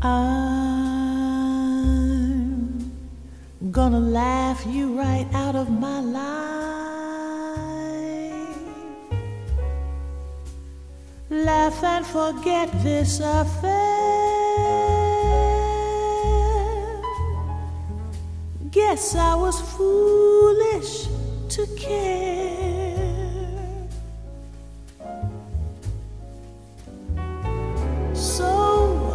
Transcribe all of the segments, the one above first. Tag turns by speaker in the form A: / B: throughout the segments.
A: I'm gonna laugh you right out of my life. Laugh and forget this affair. Guess I was foolish to care. So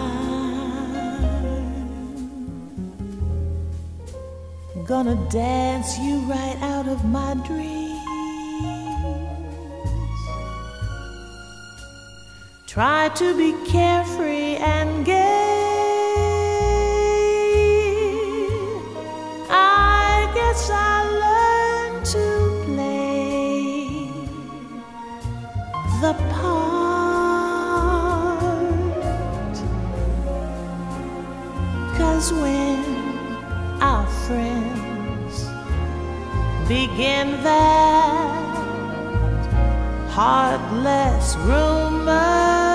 A: I'm gonna dance you right out of my dreams. Try to be carefree and gay. I guess I learned to play the part. 'Cause when our friends begin that heartless rumor,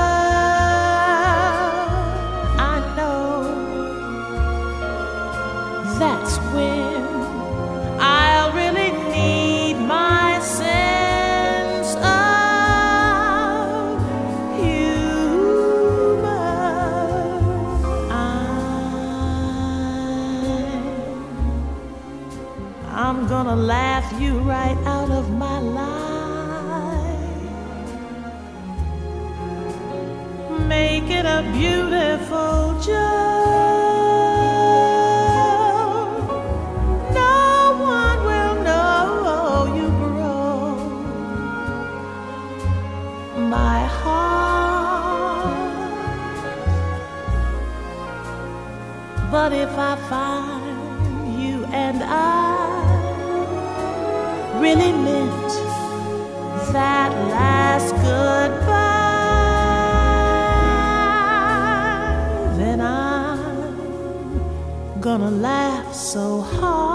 A: that's when I'll really need my sense of humor. I'm gonna laugh you right out of my life. Make it a beautiful joke. But if I find you and I really meant that last goodbye, then I'm gonna laugh so hard